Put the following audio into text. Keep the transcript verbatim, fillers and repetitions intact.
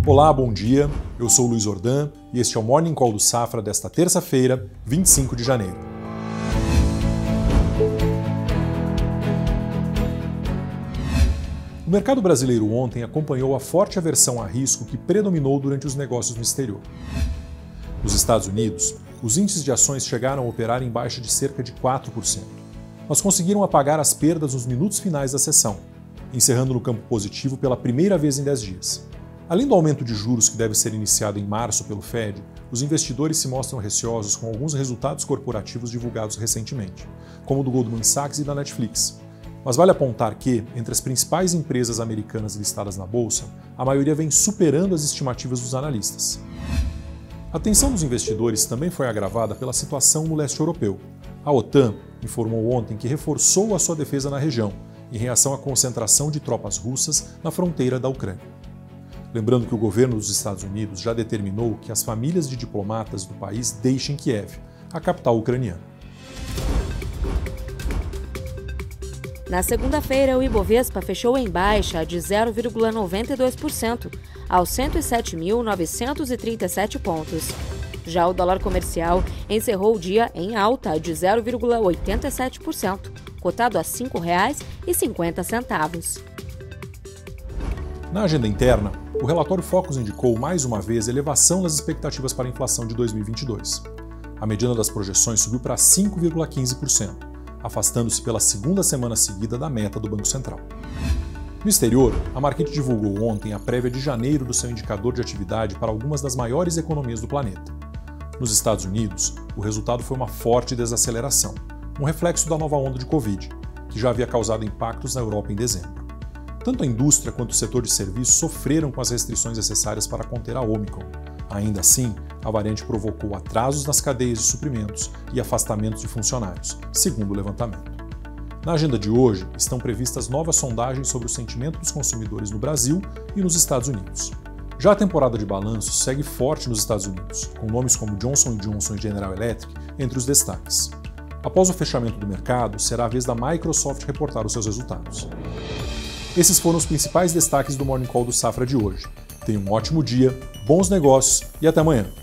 Olá, bom dia. Eu sou o Luiz Ordan e este é o Morning Call do Safra desta terça-feira, vinte e cinco de janeiro. O mercado brasileiro ontem acompanhou a forte aversão a risco que predominou durante os negócios no exterior. Nos Estados Unidos, os índices de ações chegaram a operar em baixa de cerca de quatro por cento, mas conseguiram apagar as perdas nos minutos finais da sessão, encerrando no campo positivo pela primeira vez em dez dias. Além do aumento de juros que deve ser iniciado em março pelo Fed, os investidores se mostram receosos com alguns resultados corporativos divulgados recentemente, como o do Goldman Sachs e da Netflix. Mas vale apontar que, entre as principais empresas americanas listadas na bolsa, a maioria vem superando as estimativas dos analistas. A tensão dos investidores também foi agravada pela situação no leste europeu. A OTAN informou ontem que reforçou a sua defesa na região, em reação à concentração de tropas russas na fronteira da Ucrânia. Lembrando que o governo dos Estados Unidos já determinou que as famílias de diplomatas do país deixem Kiev, a capital ucraniana. Na segunda-feira, o Ibovespa fechou em baixa de zero vírgula noventa e dois por cento, aos cento e sete mil novecentos e trinta e sete pontos. Já o dólar comercial encerrou o dia em alta de zero vírgula oitenta e sete por cento, cotado a cinco reais e cinquenta centavos. Na agenda interna, o relatório Focus indicou mais uma vez elevação nas expectativas para a inflação de dois mil e vinte e dois. A mediana das projeções subiu para cinco vírgula quinze por cento, afastando-se pela segunda semana seguida da meta do Banco Central. No exterior, a Markit divulgou ontem a prévia de janeiro do seu indicador de atividade para algumas das maiores economias do planeta. Nos Estados Unidos, o resultado foi uma forte desaceleração, um reflexo da nova onda de Covid, que já havia causado impactos na Europa em dezembro. Tanto a indústria quanto o setor de serviços sofreram com as restrições necessárias para conter a Omicron. Ainda assim, a variante provocou atrasos nas cadeias de suprimentos e afastamentos de funcionários, segundo o levantamento. Na agenda de hoje, estão previstas novas sondagens sobre o sentimento dos consumidores no Brasil e nos Estados Unidos. Já a temporada de balanços segue forte nos Estados Unidos, com nomes como Johnson e Johnson e General Electric entre os destaques. Após o fechamento do mercado, será a vez da Microsoft reportar os seus resultados. Esses foram os principais destaques do Morning Call do Safra de hoje. Tenha um ótimo dia, bons negócios e até amanhã.